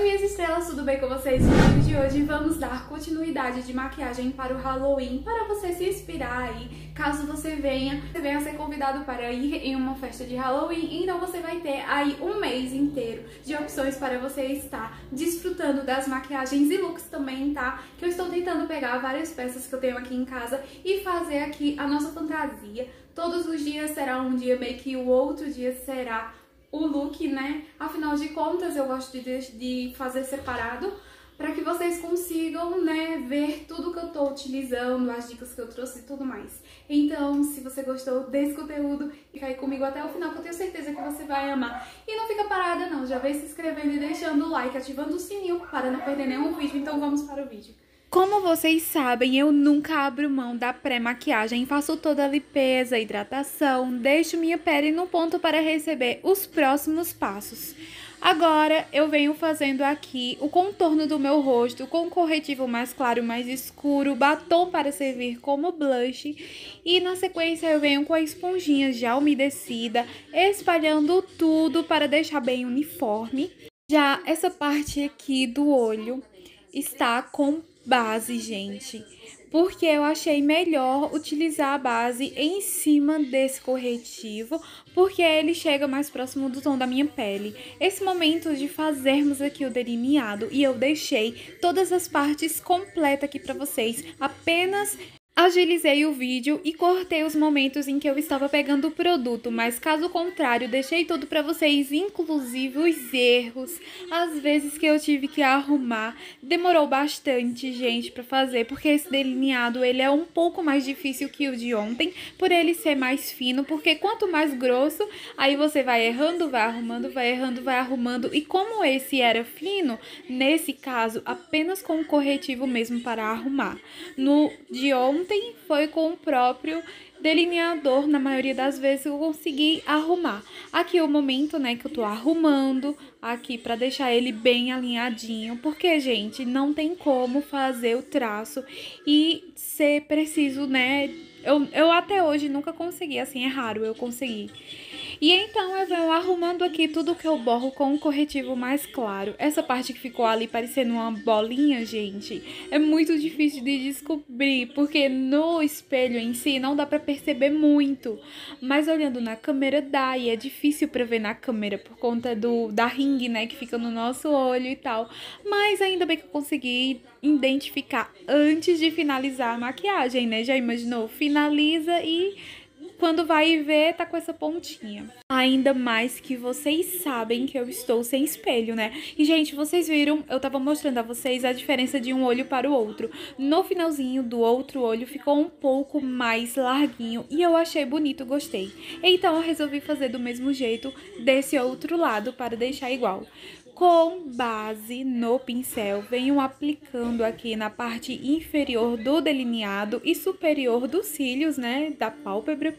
Minhas estrelas, tudo bem com vocês? No vídeo de hoje vamos dar continuidade de maquiagem para o Halloween, para você se inspirar aí, caso você venha ser convidado para ir em uma festa de Halloween. Então você vai ter aí um mês inteiro de opções para você estar desfrutando das maquiagens e looks também, tá? Que eu estou tentando pegar várias peças que eu tenho aqui em casa e fazer aqui a nossa fantasia. Todos os dias será um dia make e o outro dia será o look, né? Afinal de contas, eu gosto de fazer separado para que vocês consigam, né, ver tudo que eu tô utilizando, as dicas que eu trouxe e tudo mais. Então, se você gostou desse conteúdo, fica aí comigo até o final, que eu tenho certeza que você vai amar. E não fica parada não, já vem se inscrevendo e deixando o like, ativando o sininho para não perder nenhum vídeo. Então vamos para o vídeo. Como vocês sabem, eu nunca abro mão da pré-maquiagem, faço toda a limpeza, hidratação, deixo minha pele no ponto para receber os próximos passos. Agora eu venho fazendo aqui o contorno do meu rosto com corretivo mais claro, mais escuro, batom para servir como blush e na sequência eu venho com a esponjinha já umedecida, espalhando tudo para deixar bem uniforme. Já essa parte aqui do olho está com base, gente, porque eu achei melhor utilizar a base em cima desse corretivo, porque ele chega mais próximo do tom da minha pele. Esse momento de fazermos aqui o delineado, e eu deixei todas as partes completas aqui pra vocês, apenas agilizei o vídeo e cortei os momentos em que eu estava pegando o produto, mas caso contrário, deixei tudo pra vocês, inclusive os erros, as vezes que eu tive que arrumar. Demorou bastante, gente, pra fazer, porque esse delineado, ele é um pouco mais difícil que o de ontem, por ele ser mais fino, porque quanto mais grosso, aí você vai errando, vai arrumando, vai errando, vai arrumando, e como esse era fino, nesse caso, apenas com o corretivo mesmo para arrumar. No de ontem, foi com o próprio delineador, na maioria das vezes eu consegui arrumar. Aqui é o momento, né, que eu tô arrumando aqui pra deixar ele bem alinhadinho, porque, gente, não tem como fazer o traço e ser preciso, né, eu até hoje nunca consegui, assim, é raro eu conseguir. E então eu venho arrumando aqui tudo que eu borro com um corretivo mais claro. Essa parte que ficou ali parecendo uma bolinha, gente, é muito difícil de descobrir, porque no espelho em si não dá pra perceber muito. Mas olhando na câmera dá, e é difícil pra ver na câmera por conta da ringue, né, que fica no nosso olho e tal. Mas ainda bem que eu consegui identificar antes de finalizar a maquiagem, né? Já imaginou? Finaliza e quando vai ver, tá com essa pontinha. Ainda mais que vocês sabem que eu estou sem espelho, né? E, gente, vocês viram, eu tava mostrando a vocês a diferença de um olho para o outro. No finalzinho do outro olho ficou um pouco mais larguinho e eu achei bonito, gostei. Então, eu resolvi fazer do mesmo jeito desse outro lado para deixar igual. Com base no pincel, venho aplicando aqui na parte inferior do delineado e superior dos cílios, né, da pálpebra.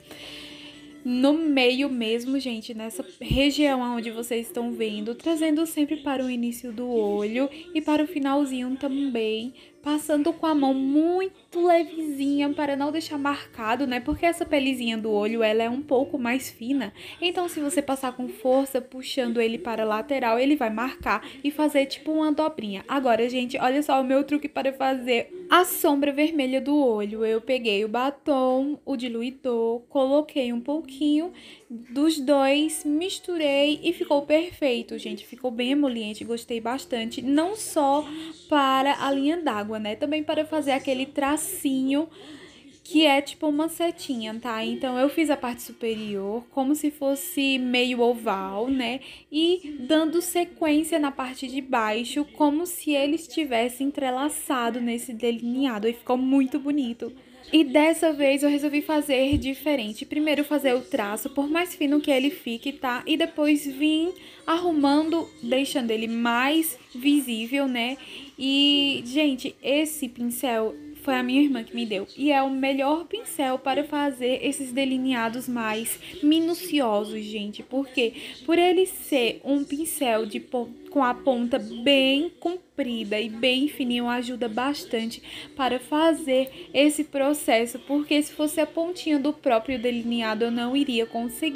No meio mesmo, gente, nessa região onde vocês estão vendo, trazendo sempre para o início do olho e para o finalzinho também, passando com a mão muito levezinha para não deixar marcado, né? Porque essa pelezinha do olho, ela é um pouco mais fina, então se você passar com força, puxando ele para a lateral, ele vai marcar e fazer tipo uma dobrinha. Agora, gente, olha só o meu truque para fazer a sombra vermelha do olho. Eu peguei o batom, o diluidor, coloquei um pouquinho dos dois, misturei e ficou perfeito, gente. Ficou bem emoliente, gostei bastante. Não só para a linha d'água, né? Também para fazer aquele tracinho que é tipo uma setinha, tá? Então eu fiz a parte superior como se fosse meio oval, né? E dando sequência na parte de baixo, como se ele estivesse entrelaçado nesse delineado. E ficou muito bonito. E dessa vez eu resolvi fazer diferente. Primeiro fazer o traço, por mais fino que ele fique, tá? E depois vim arrumando, deixando ele mais visível, né? E, gente, esse pincel foi a minha irmã que me deu. E é o melhor pincel para fazer esses delineados mais minuciosos, gente. Por quê? Por ele ser um pincel com a ponta bem comprida e bem fininho, ajuda bastante para fazer esse processo. Porque se fosse a pontinha do próprio delineado, eu não iria conseguir.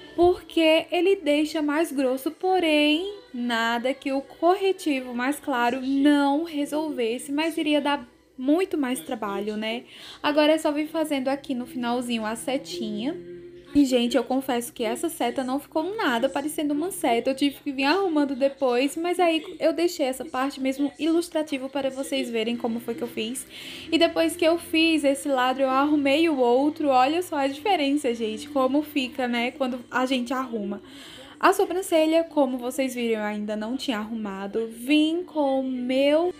porque ele deixa mais grosso, porém, nada que o corretivo mais claro não resolvesse, mas iria dar muito mais trabalho, né? Agora é só vir fazendo aqui no finalzinho a setinha. E, gente, eu confesso que essa seta não ficou nada parecendo uma seta. Eu tive que vir arrumando depois, mas aí eu deixei essa parte mesmo ilustrativa para vocês verem como foi que eu fiz. E depois que eu fiz esse lado, eu arrumei o outro. Olha só a diferença, gente, como fica, né, quando a gente arruma. A sobrancelha, como vocês viram, eu ainda não tinha arrumado. Vim com meu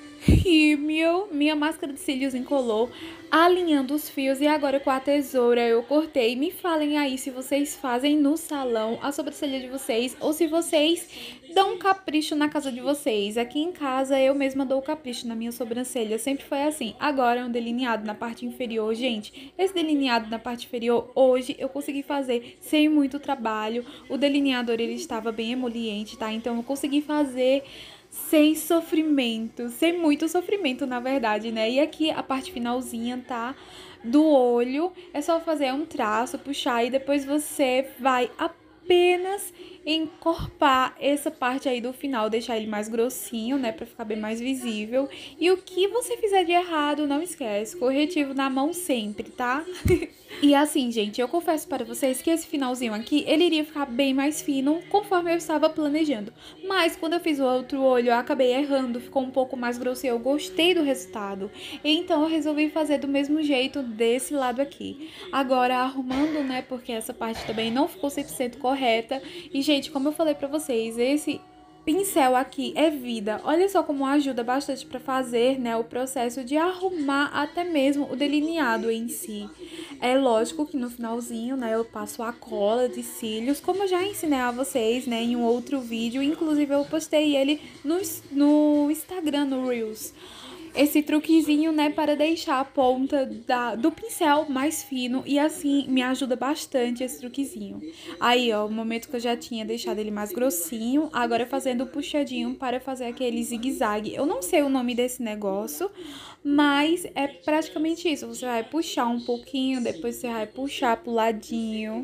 rímel, minha máscara de cílios incolor, alinhando os fios, e agora com a tesoura eu cortei. Me falem aí se vocês fazem no salão a sobrancelha de vocês ou se vocês dão um capricho na casa de vocês. Aqui em casa eu mesma dou capricho na minha sobrancelha, sempre foi assim. Agora é um delineado na parte inferior, gente. Esse delineado na parte inferior hoje eu consegui fazer sem muito trabalho. O delineador ele estava bem emoliente, tá? Então eu consegui fazer sem sofrimento, sem muito sofrimento, na verdade, né? E aqui a parte finalzinha, tá? Do olho, é só fazer um traço, puxar e depois você vai apenas encorpar essa parte aí do final, deixar ele mais grossinho, né, pra ficar bem mais visível. E o que você fizer de errado, não esquece, corretivo na mão sempre, tá? E assim, gente, eu confesso para vocês que esse finalzinho aqui, ele iria ficar bem mais fino conforme eu estava planejando. Mas quando eu fiz o outro olho, eu acabei errando, ficou um pouco mais grosso e eu gostei do resultado. Então eu resolvi fazer do mesmo jeito desse lado aqui. Agora arrumando, né, porque essa parte também não ficou 100% correta. E, gente, como eu falei pra vocês, esse pincel aqui é vida. Olha só como ajuda bastante para fazer, né, o processo de arrumar até mesmo o delineado em si. É lógico que no finalzinho, né, eu passo a cola de cílios, como eu já ensinei a vocês, né, em um outro vídeo. Inclusive eu postei ele no Instagram, no Reels. Esse truquezinho, né, para deixar a ponta do pincel mais fino, e assim me ajuda bastante esse truquezinho. Aí, ó, o momento que eu já tinha deixado ele mais grossinho, agora fazendo o puxadinho para fazer aquele zigue-zague. Eu não sei o nome desse negócio, mas é praticamente isso. Você vai puxar um pouquinho, depois você vai puxar pro ladinho,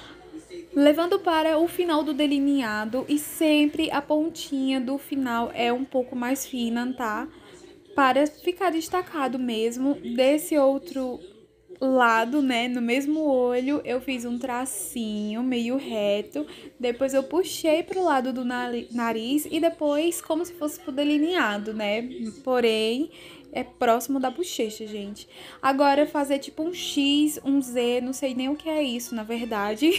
levando para o final do delineado, e sempre a pontinha do final é um pouco mais fina, tá? Para ficar destacado mesmo. Desse outro lado, né, no mesmo olho, eu fiz um tracinho meio reto, depois eu puxei pro lado do nariz e depois como se fosse pro delineado, né, porém é próximo da bochecha, gente. Agora fazer tipo um X, um Z, não sei nem o que é isso, na verdade.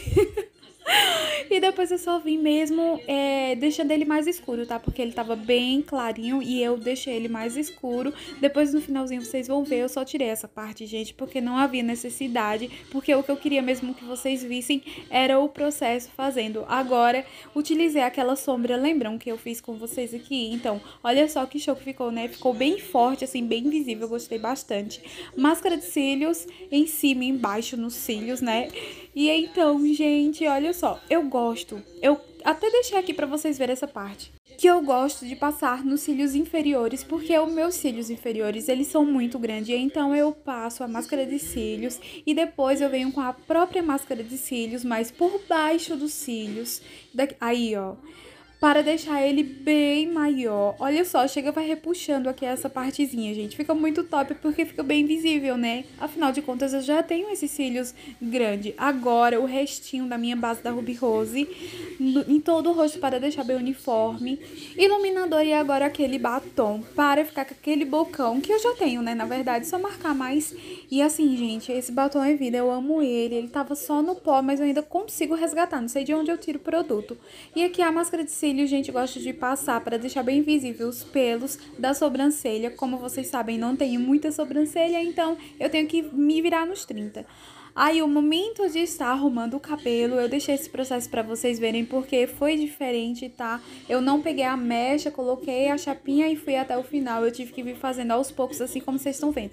E depois eu só vim mesmo deixando ele mais escuro, tá? Porque ele tava bem clarinho e eu deixei ele mais escuro. Depois no finalzinho vocês vão ver, eu só tirei essa parte, gente, porque não havia necessidade. Porque o que eu queria mesmo que vocês vissem era o processo fazendo. Agora, utilizei aquela sombra, lembram que eu fiz com vocês aqui? Então, olha só que show que ficou, né? Ficou bem forte, assim, bem visível, eu gostei bastante. Máscara de cílios em cima e embaixo nos cílios, né? E então, gente, olha só, eu até deixei aqui pra vocês verem essa parte, que eu gosto de passar nos cílios inferiores, porque os meus cílios inferiores, eles são muito grandes, então eu passo a máscara de cílios e depois eu venho com a própria máscara de cílios, mas por baixo dos cílios, aí, ó, para deixar ele bem maior. Olha só, chega vai repuxando aqui essa partezinha, gente. Fica muito top porque fica bem visível, né? Afinal de contas, eu já tenho esses cílios grandes. Agora, o restinho da minha base da Ruby Rose em todo o rosto para deixar bem uniforme. Iluminador e agora aquele batom para ficar com aquele bocão que eu já tenho, né? Na verdade, só marcar mais. E assim, gente, esse batom é vida. Eu amo ele. Ele tava só no pó, mas eu ainda consigo resgatar. Não sei de onde eu tiro o produto. E aqui a máscara de cílios, gente, gosto de passar para deixar bem visível os pelos da sobrancelha. Como vocês sabem, não tenho muita sobrancelha, então eu tenho que me virar nos 30. Aí, o momento de estar arrumando o cabelo, eu deixei esse processo para vocês verem porque foi diferente, tá? Eu não peguei a mecha, coloquei a chapinha e fui até o final. Eu tive que vir fazendo aos poucos, assim como vocês estão vendo.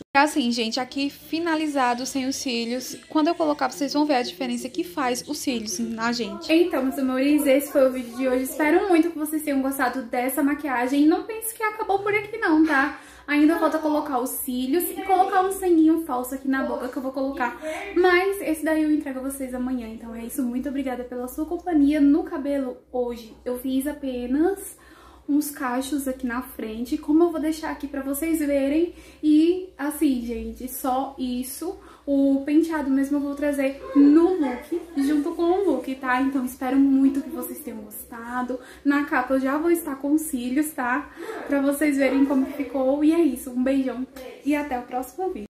Assim, gente, aqui finalizado sem os cílios. Quando eu colocar, vocês vão ver a diferença que faz os cílios na gente. Então, meus amores, esse foi o vídeo de hoje. Espero muito que vocês tenham gostado dessa maquiagem. Não pense que acabou por aqui não, tá? Ainda falta colocar os cílios e colocar um sanguinho falso aqui na boca que eu vou colocar. Mas esse daí eu entrego a vocês amanhã. Então é isso, muito obrigada pela sua companhia. No cabelo hoje eu fiz apenas uns cachos aqui na frente, como eu vou deixar aqui pra vocês verem. E assim, gente, só isso. O penteado mesmo eu vou trazer no look, junto com o look, tá? Então espero muito que vocês tenham gostado. Na capa eu já vou estar com cílios, tá? Pra vocês verem como ficou. E é isso, um beijão e até o próximo vídeo.